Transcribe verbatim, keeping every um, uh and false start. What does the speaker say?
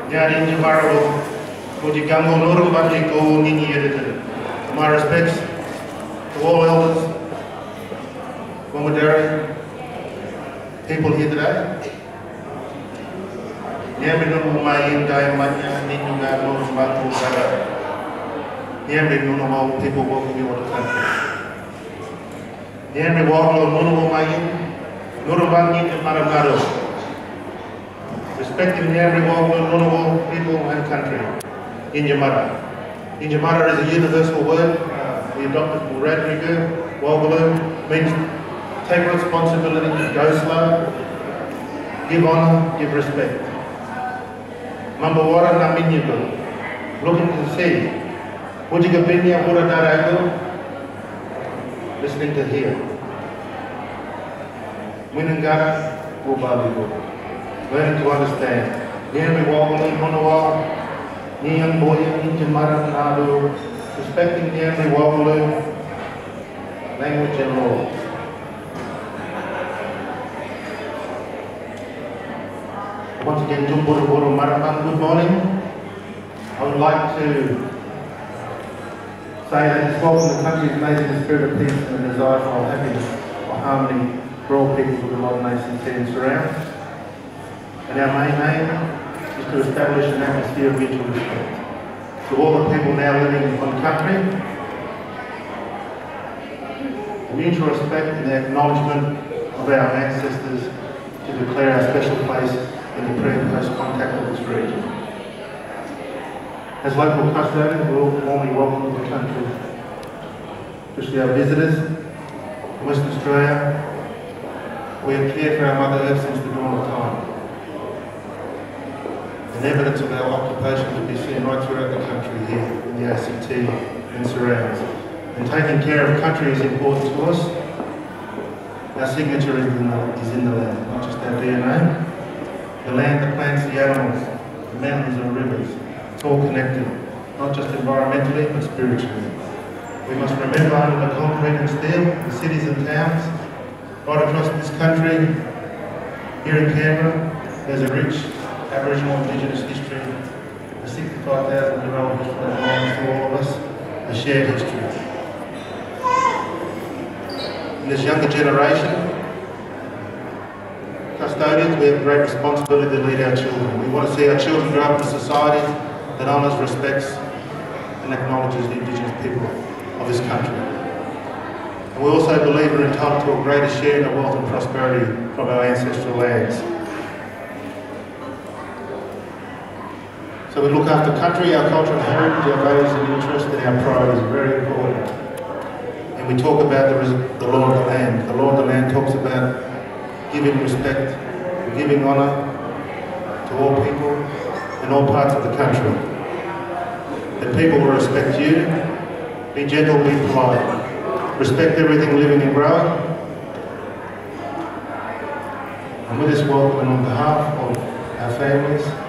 My respects to all elders, Womadari, people here today. Nyambi no mai dai manya ninyu ga no matu sada. Nyambi no no people walking in the country. Nyambi walk no no mai no bangi in Maramaro. Respecting Nyambi walk no no people and country in Yamara. In Yamara is a universal word. Uh, we adopted Muradriga, Wogalu, means take responsibility, go slow, give honour, give respect. Mambawara na minyago, looking to see. Pujiga binya mura darago, listening to hear. Winangara, Wubabigo, learning to understand. Yami Wogalu, Monawa, Niang Boya, Injamara Nadu, respecting Yami Wogalu, language and law. Once again, Jumburu Buru Marapang, good morning. I would like to say that this welcome the country is made in the spirit of peace and a desire for happiness, for harmony for all peoples of the modern nations here and surround. And our main aim is to establish an atmosphere of mutual respect to all the people now living on country. A mutual respect and the acknowledgement of our ancestors to declare our special place in the pre and post contact of this region. As local custodians, we all warmly welcome to the country, especially our visitors from Western Australia. We have cared for our Mother Earth since the dawn of time. And evidence of our occupation can be seen right throughout the country here in the A C T and surrounds. And taking care of country is important to us. Our signature is in the, is in the land, not just our D N A. The land, the plants, the animals, the mountains and rivers, it's all connected, not just environmentally, but spiritually. We must remember under the concrete and steel, the cities and towns, right across this country, here in Canberra, there's a rich Aboriginal Indigenous history, a sixty-five thousand year old history that belongs to all of us, a shared history. In this younger generation, custodians, we have a great responsibility to lead our children. We want to see our children grow up in a society that honours, respects and acknowledges the Indigenous people of this country. And we also believe we're entitled to a greater share in the wealth and prosperity from our ancestral lands. So we look after country, our culture and heritage, our values and interests and our pride is very important. And we talk about the, the law of the land. The law of the land talks about giving respect, giving honour to all people in all parts of the country. That people will respect you, be gentle, be polite, respect everything living and growing. And with this welcome and on behalf of our families,